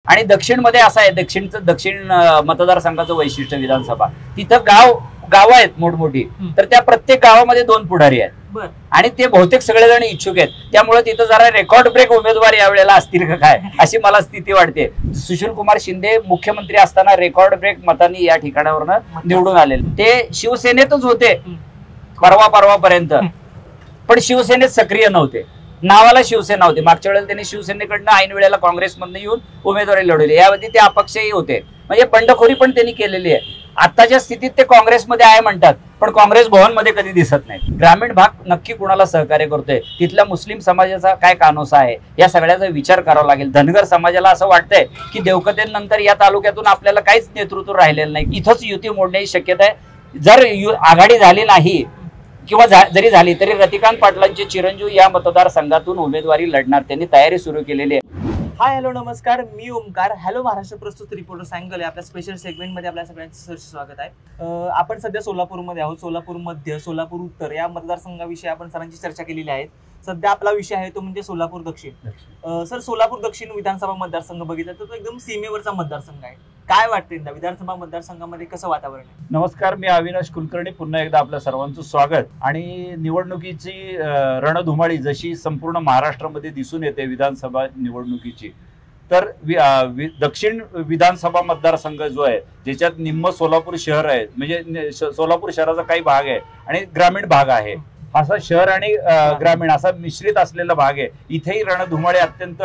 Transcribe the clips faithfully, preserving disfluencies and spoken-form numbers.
आणि दक्षिणमध्ये असं आहे, दक्षिणचं दक्षिण मतदारसंघाचं वैशिष्ट्य विधानसभा, तिथं गाव गावं आहेत मोठमोठी, तर त्या प्रत्येक गावामध्ये दोन पुढारी आहेत आणि ते बहुतेक सगळेजण इच्छुक आहेत. त्यामुळे तिथं जरा रेकॉर्ड ब्रेक उमेदवार यावेळेला असतील का काय अशी मला स्थिती वाटते. सुशील कुमार शिंदे मुख्यमंत्री असताना रेकॉर्ड ब्रेक मतांनी या ठिकाणावरनं निवडून आलेले. ते शिवसेनेतच होते परवा परवापर्यंत, पण शिवसेनेत सक्रिय नव्हते, नावाला शिवसेना होती. मागच्या वेळेला त्यांनी शिवसेनेकडनं ऐन वेळेला काँग्रेसमधनं येऊन उमेदवारी लढवली. यावधी ते अपक्षही होते, म्हणजे बंडखोरी पण त्यांनी केलेली आहे. आताच्या स्थितीत ते काँग्रेसमध्ये आहे म्हणतात, पण काँग्रेस भवनमध्ये कधी दिसत नाही. ग्रामीण भाग नक्की कुणाला सहकार्य करतोय, तिथल्या मुस्लिम समाजाचा काय कानोसा आहे, या सगळ्याचा विचार करावा लागेल. धनगर समाजाला असं वाटतंय की देवकतेनंतर या तालुक्यातून आपल्याला काहीच नेतृत्व राहिलेलं नाही, इथंच युती मोडण्याची शक्यता आहे. जर आघाडी झाली नाही किंवा जरी झाली तरी रतिकांत पाटलांचे चिरंजीव या मतदारसंघातून उमेदवारी लढणार, त्यांनी तयारी सुरू केलेली आहे. हाय हॅलो नमस्कार, मी ओमकार. हॅलो महाराष्ट्र प्रस्तुत रिपोर्टर सांगले आपल्या स्पेशल सेगमेंटमध्ये आपल्या सगळ्यांचं सहर्ष स्वागत आहे. आपण सध्या सोलापूरमध्ये आहोत. सोलापूर मध्य, सोलापूर उत्तर या मतदारसंघाविषयी आपण सरांची चर्चा केलेली आहे. सध्या आपला विषय आहे तो म्हणजे सोलापूर दक्षिण. सर, सोलापूर दक्षिण विधानसभा मतदारसंघ बघितला तर तो एकदम सीमेवरचा मतदारसंघ आहे. काय वाटतं यंदा विधानसभा मतदारसंघामध्ये कसं वातावरण आहे? नमस्कार, मी अविनाश कुलकर्णी. पुन्हा एकदा आपल्या सर्वांचं स्वागत. आणि निवडणुकीची रणधुमाळी जशी संपूर्ण महाराष्ट्रामध्ये दिसून येते विधानसभा निवडणुकीची, तर दक्षिण विधानसभा मतदारसंघ जो आहे ज्याच्यात निम्म सोलापूर शहर आहे, म्हणजे सोलापूर शहराचा काही भाग आहे आणि ग्रामीण भाग आहे, असा शहर आणि ग्रामीण असा मिश्रित असलेला भाग आहे. इथेही रणधुमाळी अत्यंत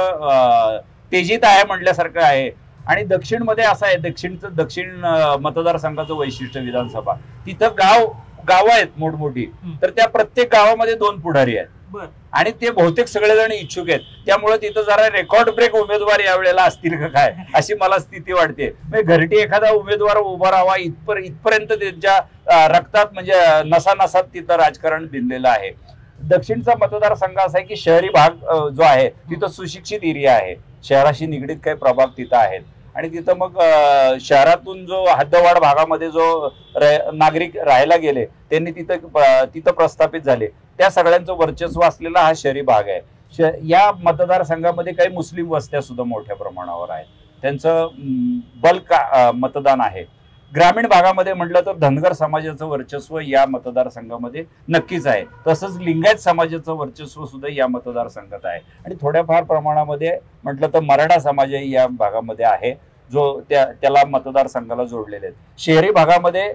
तेजीत आहे म्हटल्यासारखं आहे. आणि दक्षिणमध्ये असं आहे, दक्षिणचं दक्षिण मतदारसंघाचं वैशिष्ट्य विधानसभा, तिथं गाव गावं आहेत मोठमोठी, तर त्या प्रत्येक गावामध्ये दोन पुढारी आहेत आणि ते बहुतेक सगळेजण इच्छुक आहेत. त्यामुळे तिथं जरा रेकॉर्ड ब्रेक उमेदवार यावेळेला असतील का काय अशी मला स्थिती वाटते. म्हणजे घरटी एखादा उमेदवार उभा राहावा इथपर इथपर्यंत त्यांच्या रक्तात म्हणजे नसानसात तिथं राजकारण भिनलेलं आहे. दक्षिणचा मतदारसंघ असा आहे की शहरी भाग जो आहे तिथं सुशिक्षित एरिया आहे, शहराशी निगडीत काही प्रभाग तिथं आहेत आणि तिथं मग शहरातून जो हद्दवाढ भागामध्ये जो नागरिक राहायला गेले त्यांनी तिथं तिथं प्रस्थापित झाले, त्या सगळ्यांचं वर्चस्व असलेला हा शहरी भाग आहे. या मतदारसंघामध्ये काही मुस्लिम वस्त्या सुद्धा मोठ्या प्रमाणावर आहेत, त्यांचं बल्क मतदान आहे. ग्रामीण भागामध्ये म्हटलं तर धनगर समाजाचं वर्चस्व या मतदारसंघामध्ये नक्कीच आहे. तसंच लिंगायत समाजाचं वर्चस्व सुद्धा या मतदारसंघात आहे आणि थोड्याफार प्रमाणामध्ये म्हटलं तर मराठा समाजही या भागामध्ये आहे, जो त्या त्याला मतदारसंघाला जोडलेले आहेत. शहरी भागामध्ये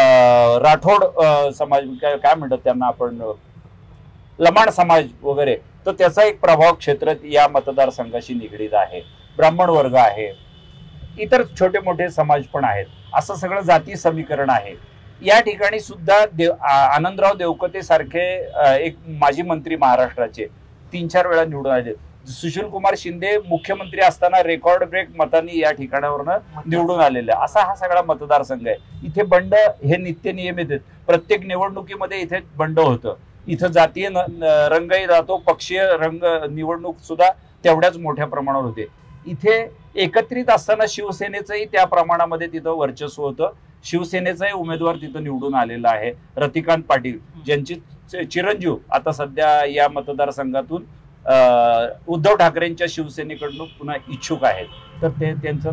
राठोड समाज काय म्हणतात त्यांना आपण, लमाण समाज वगैरे, तर त्याचा एक प्रभाव क्षेत्र या मतदारसंघाशी निगडीत आहे. ब्राह्मण वर्ग आहे, इतर छोटे मोठे समाज पण आहेत, असं सगळं जाती समीकरण आहे. या ठिकाणी सुद्धा देव आनंदराव देवकते सारखे एक माजी मंत्री महाराष्ट्राचे तीन चार वेळा निवडून आले. सुशील कुमार शिंदे मुख्यमंत्री असताना रेकॉर्ड ब्रेक मतांनी या ठिकाणावरनं निवडून आलेले, असा हा सगळा मतदारसंघ आहे. इथे बंड हे नित्य नियमित आहेत. प्रत्येक निवडणुकीमध्ये इथे बंड होतं. इथं जातीय रंगही जातो, पक्षीय रंग निवडणूक सुद्धा तेवढ्याच मोठ्या प्रमाणावर होते. इथे एकत्रित असताना शिवसेनेचंही त्या प्रमाणामध्ये तिथं वर्चस्व होतं. शिवसेनेचाही उमेदवार तिथं निवडून आलेला आहे, रतिकांत पाटील, ज्यांची चिरंजीव आता सध्या या मतदारसंघातून उद्धव ठाकरेंच्या शिवसेनेकडून पुन्हा इच्छुक आहेत, तर ते त्यांचं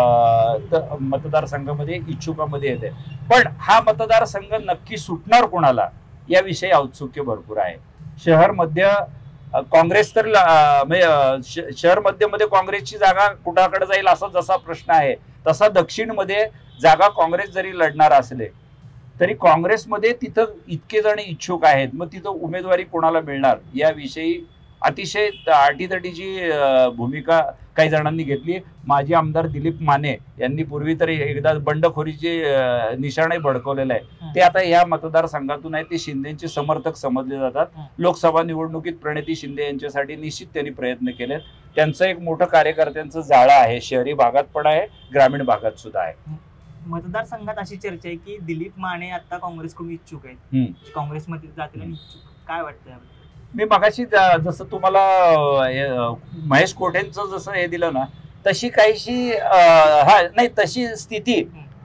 नाव मतदारसंघामध्ये इच्छुकामध्ये येते. पण हा मतदारसंघ नक्की सुटणार कोणाला याविषयी औत्सुक्य भरपूर आहे. शहर मध्य काँग्रेस तर म्हणजे शहर मध्यमध्ये काँग्रेसची जागा कुणाकडे जाईल असा जसा प्रश्न आहे, तसा दक्षिणमध्ये जागा काँग्रेस जरी लढणार असले तरी काँग्रेसमध्ये तिथं इतके जण इच्छुक आहेत, मग तिथं उमेदवारी कोणाला मिळणार याविषयी अतिशय अटीतटीची भूमिका काही जणांनी घेतली. माजी आमदार दिलीप माने यांनी पूर्वी तरी एकदा बंडखोरीचे निशाणे भडकवलेले आहे. ते आता या मतदारसंघातून आहे, ते शिंदेचे समर्थक समजले जातात. लोकसभा निवडणुकीत प्रणिती शिंदे यांच्यासाठी निश्चित त्यांनी प्रयत्न केलेत. त्यांचं एक मोठं कार्यकर्त्यांचं जाळं आहे, शहरी भागात पण आहे, ग्रामीण भागात सुद्धा आहे. मतदारसंघात अशी चर्चा आहे की दिलीप माने आता काँग्रेसकडून इच्छुक आहेत, काँग्रेसमध्ये जातील इच्छुक, काय वाटतं? मी मगाशी जसं तुम्हाला महेश कोठेंचं जसं हे दिलं ना, तशी काहीशी हा नाही तशी स्थिती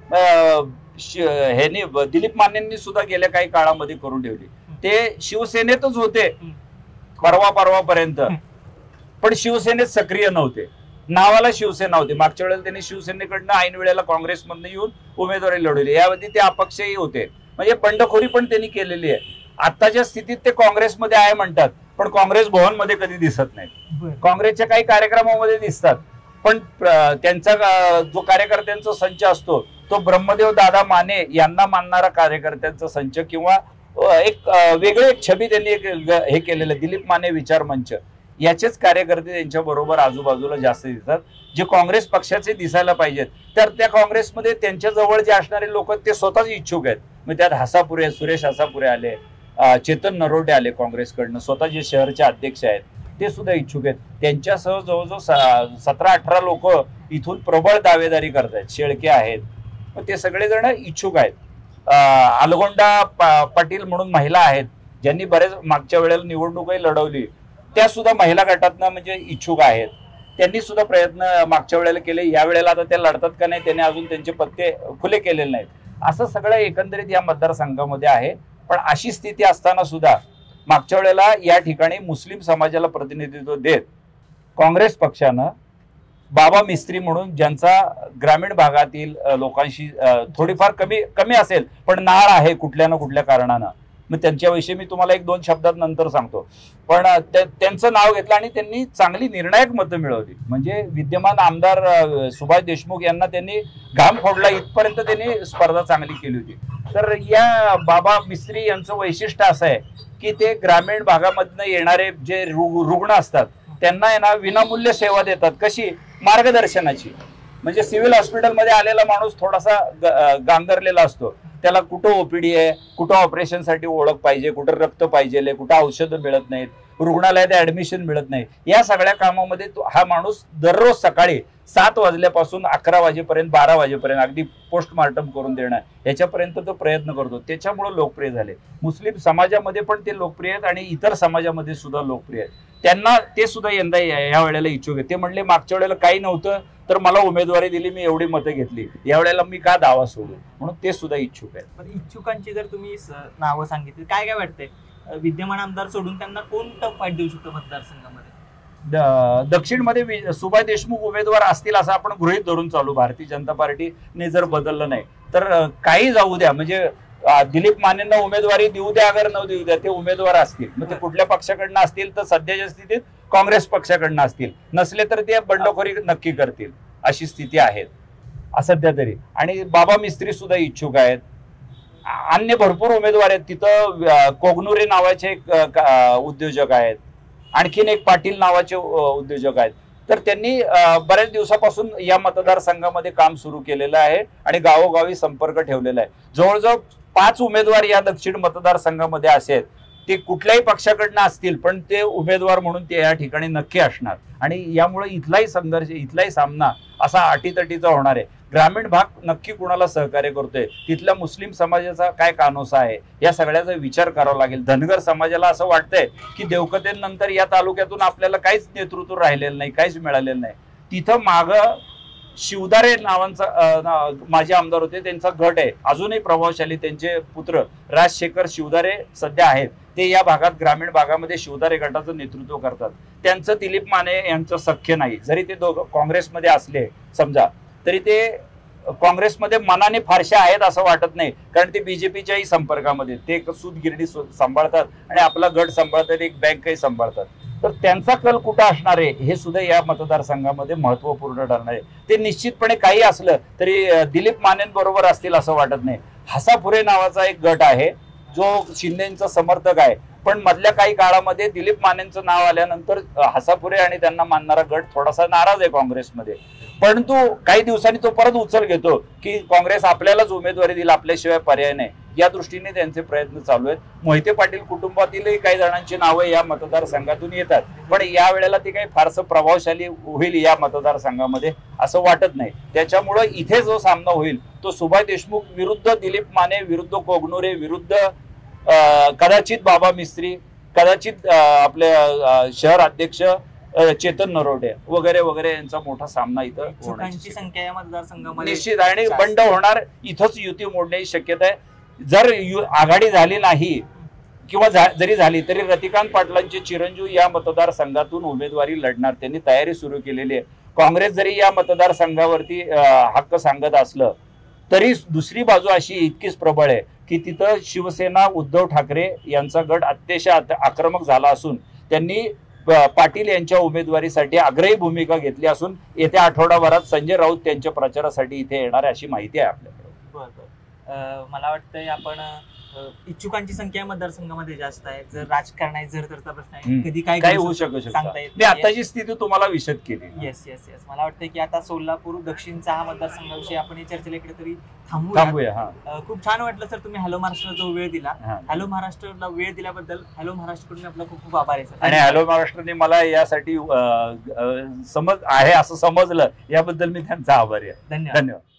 ह्यानी दिलीप मानेंनी सुद्धा गेल्या काही काळामध्ये करून ठेवली. ते शिवसेनेतच होते परवा परवापर्यंत, पण शिवसेनेत सक्रिय नव्हते, नावाला शिवसेना होती. मागच्या वेळेला त्यांनी शिवसेनेकडनं ऐन वेळेला काँग्रेसमधनं येऊन उमेदवारी लढवली. यावरती ते अपक्षही होते. म्हणजे बंडखोरी पण त्यांनी केलेली आहे. आताच्या स्थितीत ते काँग्रेसमध्ये आहे म्हणतात, पण काँग्रेस भवनमध्ये कधी दिसत नाही. काँग्रेसच्या काही कार्यक्रमामध्ये दिसतात, पण त्यांचा जो कार्यकर्त्यांचा संच असतो तो ब्रह्मदेव दादा माने यांना मानणारा कार्यकर्त्यांचा संच किंवा एक वेगळे एक छबी त्यांनी एक हे केलेलं दिलीप माने विचार मंच, याचेच कार्यकर्ते त्यांच्या बरोबर आजूबाजूला जास्त दिसतात, जे काँग्रेस पक्षाचे दिसायला पाहिजेत. तर त्या काँग्रेसमध्ये त्यांच्या जवळ जे असणारे लोक ते स्वतःच इच्छुक आहेत. मग त्यात हसापुरे, सुरेश हसापुरे आले, चेतन नरोटे आले काँग्रेसकडनं, स्वतः जे शहरचे अध्यक्ष आहेत ते सुद्धा इच्छुक आहेत. त्यांच्यासह जवळजवळ सतरा अठरा लोक इथून प्रबळ दावेदारी करतायत. शेळके आहेत, मग ते सगळेजण इच्छुक आहेत. अलगोंडा पाटील म्हणून महिला आहेत, ज्यांनी बरेच मागच्या वेळेला निवडणूकही लढवली, त्या सुद्धा महिला गटातनं म्हणजे इच्छुक आहेत. त्यांनी सुद्धा प्रयत्न मागच्या वेळेला केले. या वेळेला आता त्या लढतात का नाही त्यांनी अजून त्यांचे पत्ते खुले केलेले नाहीत. असं सगळं एकंदरीत या मतदारसंघामध्ये आहे. पण अशी स्थिती असताना सुद्धा मागच्या वेळेला या ठिकाणी मुस्लिम समाजाला प्रतिनिधित्व देत काँग्रेस पक्षानं बाबा मिस्त्री म्हणून, ज्यांचा ग्रामीण भागातील लोकांशी थोडीफार कमी कमी असेल पण नाळ आहे कुठल्या ना कुठल्या कारणानं, मग त्यांच्याविषयी मी तुम्हाला एक दोन शब्दात नंतर सांगतो. पण त्यांचं नाव घेतलं आणि त्यांनी चांगली निर्णायक मतं मिळवली. म्हणजे विद्यमान आमदार सुभाष देशमुख यांना त्यांनी घाम फोडला इथपर्यंत त्यांनी स्पर्धा चांगली केली होती. तर या बाबा मिस्त्री यांचं वैशिष्ट्य असं आहे की ते ग्रामीण भागामधनं येणारे जे रुग्ण असतात त्यांना आहे ना विनामूल्य सेवा देतात. कशी? मार्गदर्शनाची. म्हणजे सिव्हिल हॉस्पिटलमध्ये आलेला माणूस थोडासा गांगरलेला असतो, त्याला कुठं ओपीडी आहे, कुठं ऑपरेशनसाठी ओळख पाहिजे, कुठं रक्त पाहिजे, कुठं औषधं मिळत नाहीत, रुग्णालयात ऍडमिशन मिळत नाही, या सगळ्या कामामध्ये हा माणूस दररोज सकाळी सात वाजल्यापासून अकरा वाजेपर्यंत बारा वाजेपर्यंत अगदी पोस्टमार्टम करून देणं याच्यापर्यंत तो प्रयत्न करतो. त्याच्यामुळे लोकप्रिय झाले. मुस्लिम समाजामध्ये पण ते लोकप्रिय आहेत आणि इतर समाजामध्ये सुद्धा लोकप्रिय आहेत. त्यांना ते सुद्धा यंदा या वेळेला इच्छुक आहे. ते म्हणले मागच्या वेळेला काही नव्हतं तर मला उमेदवारी दिली, मी एवढी मतं घेतली, यावेळेला मी का दावा सोडू, म्हणून ते सुद्धा इच्छुक आहेत. पण इच्छुकांची जर तुम्ही नावं सांगितली काय काय वाटतंय, विद्यमान आमदार सोडून त्यांना कोण टफ फाईट देऊ शकतो मतदारसंघामध्ये? दक्षिणमध्ये सुभाष देशमुख उमेदवार असतील असं आपण गृहीत धरून चालू. भारतीय जनता पार्टीने जर बदललं नाही तर काही जाऊ द्या, म्हणजे दिलीप मानेंना उमेदवारी देऊ द्या अगर न देऊ द्या, ते उमेदवार असतील. मग ते कुठल्या पक्षाकडनं असतील तर सध्याच्या स्थितीत काँग्रेस पक्षाकडनं असतील, नसले तर ते बंडखोरी नक्की करतील, अशी स्थिती आहे सध्या तरी. आणि बाबा मिस्त्री सुद्धा इच्छुक आहेत. अन्य भरपूर उमेदवार आहेत तिथं. कोगनुरे नावाचे एक उद्योजक आहेत, आणखीन एक पाटील नावाचे उद्योजक आहेत. तर त्यांनी बऱ्याच दिवसापासून या मतदारसंघामध्ये काम सुरू केलेलं आहे आणि गावोगावी संपर्क ठेवलेला आहे. जवळजवळ पाच उमेदवार या दक्षिण मतदारसंघामध्ये असे ते कुठल्याही पक्षाकडनं असतील, पण ते उमेदवार म्हणून ते या ठिकाणी नक्की असणार. आणि यामुळे इथलाही संघर्ष, इथलाही सामना असा अटीतटीचा होणार आहे. ग्रामीण भाग नक्की कुणाला सहकार्य करतोय, तिथल्या मुस्लिम समाजाचा काय कानोसा आहे, या सगळ्याचा विचार करावा लागेल. धनगर समाजाला असं वाटतंय की देवकतेनंतर या तालुक्यातून आपल्याला काहीच नेतृत्व राहिलेलं नाही, काहीच मिळालेलं नाही. तिथं माग शिवदारे नावांचा माजी आमदार होते, त्यांचा गट आहे अजूनही प्रभावशाली. त्यांचे पुत्र राजशेखर शिवदारे सध्या आहेत, ते या भागात ग्रामीण भागामध्ये शिवदारे गटाचं नेतृत्व करतात. त्यांचं दिलीप माने यांचं सख्य नाही. जरी ते दोघं काँग्रेसमध्ये असले समजा, तरी ते काँग्रेसमध्ये मनाने फारसे आहेत असं वाटत नाही, कारण ते बीजेपीच्याही संपर्कामध्ये, ते सूतगिरणी सांभाळतात आणि आपला गट सांभाळतात, एक बँकही सांभाळतात. तर त्यांचा कल कुठं असणार आहे हे सुद्धा या मतदारसंघामध्ये महत्वपूर्ण ठरणार आहे. ते निश्चितपणे काही असलं तरी दिलीप मानेंबरोबर असतील असं वाटत नाही. हसापुरे नावाचा एक गट आहे जो शिंदेचा समर्थक आहे, पण मधल्या काही काळामध्ये दिलीप मानेंचं नाव आल्यानंतर हसापुरे आणि त्यांना मानणारा गट थोडासा नाराज आहे काँग्रेसमध्ये. परंतु काही दिवसांनी तो परत उचल घेतो की काँग्रेस आपल्यालाच उमेदवारी दिली, आपल्याशिवाय पर्याय नाही, या दृष्टीने त्यांचे प्रयत्न चालू आहेत. मोहिते पाटील कुटुंबातीलही काही जणांची नावं या मतदारसंघातून येतात, पण या वेळेला ते काही फारसं प्रभावशाली होईल या मतदारसंघामध्ये असं वाटत नाही. त्याच्यामुळं इथे जो सामना होईल तो सुभाष देशमुख विरुद्ध दिलीप माने विरुद्ध कोगनुरे विरुद्ध कदाचित बाबा मिस्त्री, कदाचित आपले शहर अध्यक्ष चेतन नरोटे वगैरे वगैरे यांचा मोठा सामना इथं होण्याची संख्या या मतदारसंघामध्ये निश्चित. आणि बंड होणार, इथंच युती मोडण्याची शक्यता आहे. जर आघाडी झाली नाही किंवा जरी झाली तरी रतिकांत पाटलांचे चिरंजीव या मतदारसंघातून उमेदवारी लढणार, त्यांनी तयारी सुरू केलेली आहे. काँग्रेस जरी या मतदारसंघावरती हक्क सांगत असलं तरी दुसरी बाजू अशी इतकीच प्रबळ आहे की तिथं शिवसेना उद्धव ठाकरे यांचा गट अतिशय आक्रमक झाला असून त्यांनी पाटील यांच्या उमेदवारीसाठी आग्रही भूमिका घेतली असून येत्या आठवडाभरात संजय राऊत त्यांच्या प्रचारासाठी इथे येणार अशी माहिती आहे आपल्याकडे. बरं, मला वाटतंय आपण इच्छुकांची संख्या मतदारसंघामध्ये जास्त आहे. जर राजकारण आहे, जर तरचा प्रश्न आहे, कधी काय काय होऊ शकू सांगता येत नाही. आताची स्थिती तुम्हाला विशद केली. येस येस येस मला वाटतं की आता सोलापूर दक्षिणचा हा मतदारसंघाविषयी आपण चर्चेला इकडे तरी थांबूया. थांबूया. खूप छान वाटलं सर, तुम्ही हॅलो महाराष्ट्रला जो वेळ दिला. हॅलो महाराष्ट्रला वेळ दिल्याबद्दल हॅलो महाराष्ट्रकडून आपला खूप खूप आभार आहे सर. आणि हॅलो महाराष्ट्रने मला यासाठी समज आहे असं समजलं याबद्दल मी त्यांचा आभारी आहे. धन्यवाद. धन्यवाद.